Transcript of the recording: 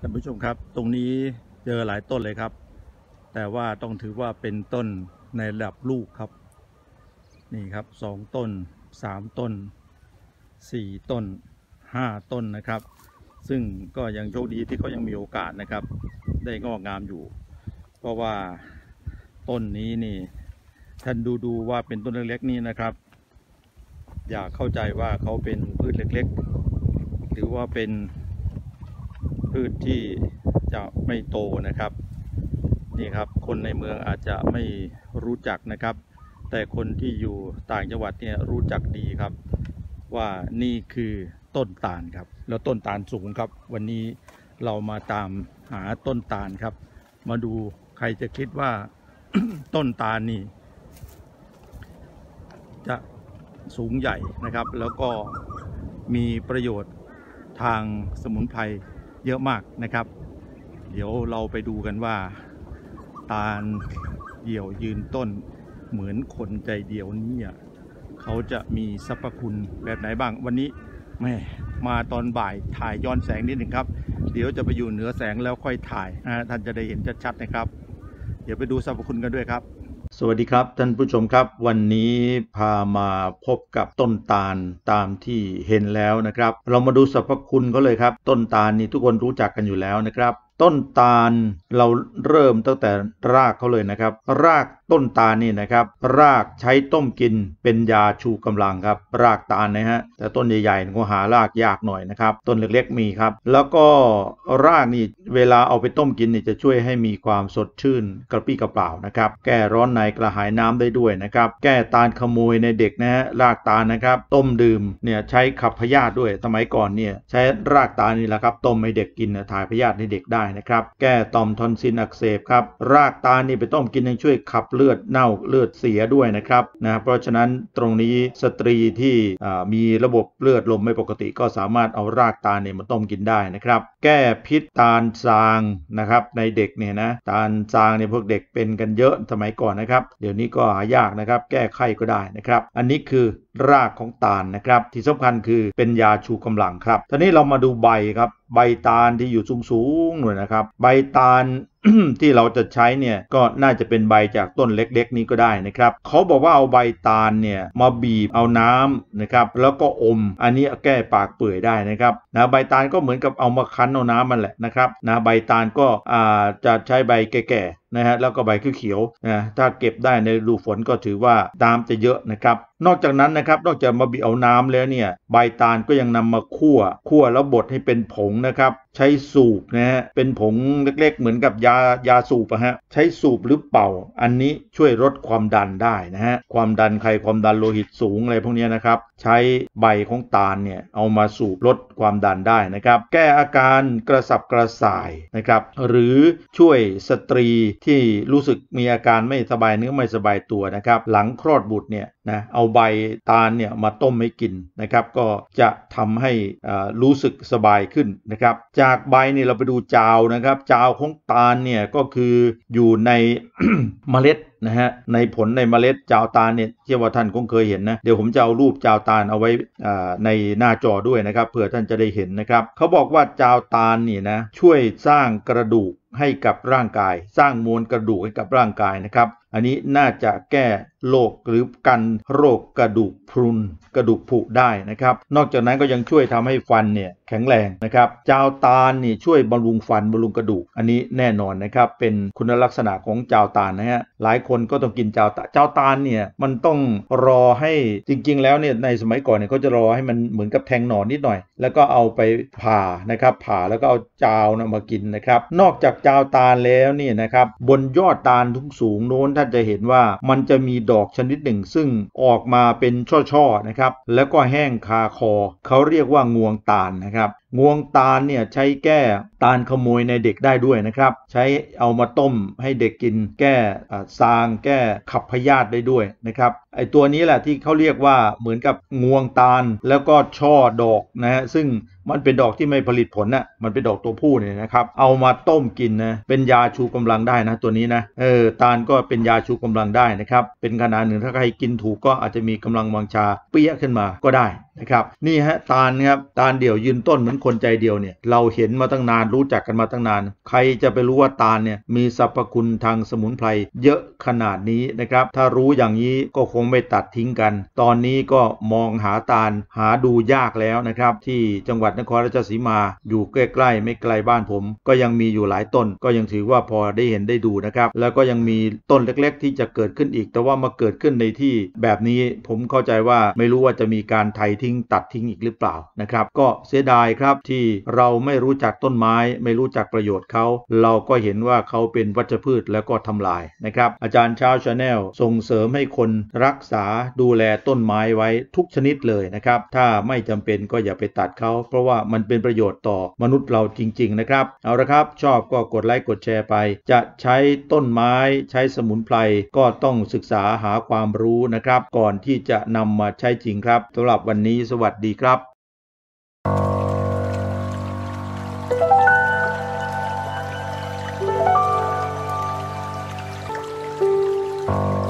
ท่านผู้ชมครับตรงนี้เจอหลายต้นเลยครับแต่ว่าต้องถือว่าเป็นต้นในระดับลูกครับนี่ครับ2 ต้น3 ต้น4 ต้น5 ต้นนะครับซึ่งก็ยังโชคดีที่เขายังมีโอกาสนะครับได้งอกงามอยู่เพราะว่าต้นนี้นี่ท่านดูว่าเป็นต้นเล็กๆนี่นะครับอย่าเข้าใจว่าเขาเป็นพืชเล็กๆหรือว่าเป็นพืชที่จะไม่โตนะครับนี่ครับคนในเมืองอาจจะไม่รู้จักนะครับแต่คนที่อยู่ต่างจังหวัดเนี่ยรู้จักดีครับว่านี่คือต้นตาลครับแล้วต้นตาลสูงครับวันนี้เรามาตามหาต้นตาลครับมาดูใครจะคิดว่า ต้นตาลนี่จะสูงใหญ่นะครับแล้วก็มีประโยชน์ทางสมุนไพรเยอะมากนะครับเดี๋ยวเราไปดูกันว่าตาลเดี่ยวยืนต้นเหมือนคนใจเดียวนี้เขาจะมีสรรพคุณแบบไหนบ้างวันนี้แม่มาตอนบ่ายถ่ายย้อนแสงนิดหนึ่งครับเดี๋ยวจะไปอยู่เหนือแสงแล้วค่อยถ่ายท่านจะได้เห็นชัดๆนะครับเดี๋ยวไปดูสรรพคุณกันด้วยครับสวัสดีครับท่านผู้ชมครับวันนี้พามาพบกับต้นตาลตามที่เห็นแล้วนะครับเรามาดูสรรพคุณเขาเลยครับต้นตาลนี่ทุกคนรู้จักกันอยู่แล้วนะครับต้นตาลเราเริ่มตั้งแต่รากเขาเลยนะครับรากต้นตาลนี่นะครับรากใช้ต้มกินเป็นยาชูกำลังครับรากตาลนะฮะแต่ต้นใหญ่ๆก็หารากยากหน่อยนะครับต้นเล็กๆมีครับแล้วก็รากนี่เวลาเอาไปต้มกินนี่จะช่วยให้มีความสดชื่นกระปรี้กระเปร่านะครับแก้ร้อนในกระหายน้ำได้ด้วยนะครับแก้ตาลขโมยในเด็กนะฮะรากตาลนะครับต้มดื่มเนี่ยใช้ขับพยาธิด้วยสมัยก่อนเนี่ยใช้รากตาลนี่แหละครับต้มให้เด็กกินถ่ายพยาธิให้เด็กได้นะครับแก้ต่อมทอนซิลอักเสบครับรากตาลนี่ไปต้มกินยังช่วยขับเลือดเน่าเลือดเสียด้วยนะครับเพราะฉะนั้นตรงนี้สตรีที่มีระบบเลือดลมไม่ปกติก็สามารถเอารากตาลเนี่ยมาต้มกินได้นะครับแก้พิษตาลทรางนะครับในเด็กเนี่ยนะตาลทรางเนี่ยพวกเด็กเป็นกันเยอะสมัยก่อนนะครับเดี๋ยวนี้ก็หายากนะครับแก้ไข้ก็ได้นะครับอันนี้คือรากของตาลนะครับที่สำคัญคือเป็นยาชูกำลังครับทีนี้เรามาดูใบครับใบตาลที่อยู่สูงๆหน่อยนะครับใบตาล ที่เราจะใช้เนี่ยก็น่าจะเป็นใบจากต้นเล็กๆนี้ก็ได้นะครับเขาบอกว่าเอาใบตาลเนี่ยมาบีบเอาน้ำนะครับแล้วก็อมอันนี้แก้ปากเปื่อยได้นะครับใบตาลก็เหมือนกับเอามาคั้นเอาน้ำมันแหละนะครับใบตาลก็จะใช้ใบแก่ๆนะฮะแล้วก็ใบเขียวๆถ้าเก็บได้ในฤดูฝนก็ถือว่าน้ำจะเยอะนะครับนอกจากนั้นนะครับนอกจากมาบีบเอาน้ำแล้วเนี่ยใบตาลก็ยังนำมาคั่วแล้วบดให้เป็นผงนะครับใช้สูบนะฮะเป็นผงเล็กๆเหมือนกับยาสูบฮะใช้สูบหรือเป่าอันนี้ช่วยลดความดันได้นะฮะความดันไขความดันโลหิตสูงอะไรพวกนี้นะครับใช้ใบของตาลเนี่ยเอามาสูบลดความดันได้นะครับแก้อาการกระสับกระส่ายนะครับหรือช่วยสตรีที่รู้สึกมีอาการไม่สบายเนื้อไม่สบายตัวนะครับหลังคลอดบุตรเนี่ยนะเอาใบตาลเนี่ยมาต้มให้กินนะครับก็จะทำให้รู้สึกสบายขึ้นนะครับจากใบนี่เราไปดูจาวนะครับจาวของตาลเนี่ยก็คืออยู่ใน เมล็ดนะฮะในผลในเมล็ดจาวตาลเนี่ยเชื่อว่าท่านคงเคยเห็นนะเดี๋ยวผมจะเอารูปจาวตาลเอาไว้ในหน้าจอด้วยนะครับเผื่อท่านจะได้เห็นนะครับเขาบอกว่าจาวตาลนี่นะช่วยสร้างกระดูกให้กับร่างกายสร้างมวลกระดูกให้กับร่างกายนะครับอันนี้น่าจะแก้โรคหรือกันโรคกระดูกพรุนกระดูกผุได้นะครับนอกจากนั้นก็ยังช่วยทำให้ฟันเนี่ยแข็งแรงนะครับจาวตาลนี่ช่วยบำรุงฟันบำรุงกระดูกอันนี้แน่นอนนะครับเป็นคุณลักษณะของจาวตาลนะฮะหลายคนก็ต้องกินจาวตาลเนี่ยมันต้องรอให้จริงๆแล้วเนี่ยในสมัยก่อนเนี่ยเขาจะรอให้มันเหมือนกับแทงหนอนนิดหน่อยแล้วก็เอาไปผ่านะครับผ่าแล้วก็เอาจาวมากินนะครับนอกจากจาวตาลแล้วนี่นะครับบนยอดตาลสูงโน้นท่านจะเห็นว่ามันจะมีดอกชนิดหนึ่งซึ่งออกมาเป็นช่อๆนะครับแล้วก็แห้งคาคอเขาเรียกว่างวงตาลนะครับงวงตาลเนี่ยใช้แก้ตาลขโมยในเด็กได้ด้วยนะครับใช้เอามาต้มให้เด็กกินแก้ซางแก้ขับพยาธิได้ด้วยนะครับไอตัวนี้แหละที่เขาเรียกว่าเหมือนกับงวงตาลแล้วก็ช่อดอกนะฮะซึ่งมันเป็นดอกที่ไม่ผลิตผลนะมันเป็นดอกตัวผู้เนี่ยนะครับเอามาต้มกินนะเป็นยาชูกำลังได้นะตัวนี้นะตาลก็เป็นยาชูกำลังได้นะครับเป็นขนาดหนึ่งถ้าใครกินถูกก็อาจจะมีกำลังวังชาเปี้ยขึ้นมาก็ได้นะครับนี่ฮะตาลครับตาลเดี่ยวยืนต้นเหมือนคนใจเดียวเนี่ยเราเห็นมาตั้งนานรู้จักกันมาตั้งนานใครจะไปรู้ว่าตาลเนี่ยมีสรรพคุณทางสมุนไพรเยอะขนาดนี้นะครับถ้ารู้อย่างนี้ก็คงไม่ตัดทิ้งกันตอนนี้ก็มองหาตาลหาดูยากแล้วนะครับที่จังหวัดนครราชสีมาอยู่ใกล้ๆไม่ไกลบ้านผมก็ยังมีอยู่หลายต้นก็ยังถือว่าพอได้เห็นได้ดูนะครับแล้วก็ยังมีต้นเล็กๆที่จะเกิดขึ้นอีกแต่ว่ามาเกิดขึ้นในที่แบบนี้ผมเข้าใจว่าไม่รู้ว่าจะมีการไถทิ้งตัดทิ้งอีกหรือเปล่านะครับก็เสียดายครับที่เราไม่รู้จักต้นไม้ไม่รู้จักประโยชน์เขาเราก็เห็นว่าเขาเป็นวัชพืชแล้วก็ทำลายนะครับอาจารย์เช้า Channel ส่งเสริมให้คนรักษาดูแลต้นไม้ไว้ทุกชนิดเลยนะครับถ้าไม่จำเป็นก็อย่าไปตัดเขาเพราะว่ามันเป็นประโยชน์ต่อมนุษย์เราจริงๆนะครับเอาละครับชอบก็กดไลค์กดแชร์ไปจะใช้ต้นไม้ใช้สมุนไพรก็ต้องศึกษาหาความรู้นะครับก่อนที่จะนำมาใช้จริงครับสำหรับวันนี้สวัสดีครับ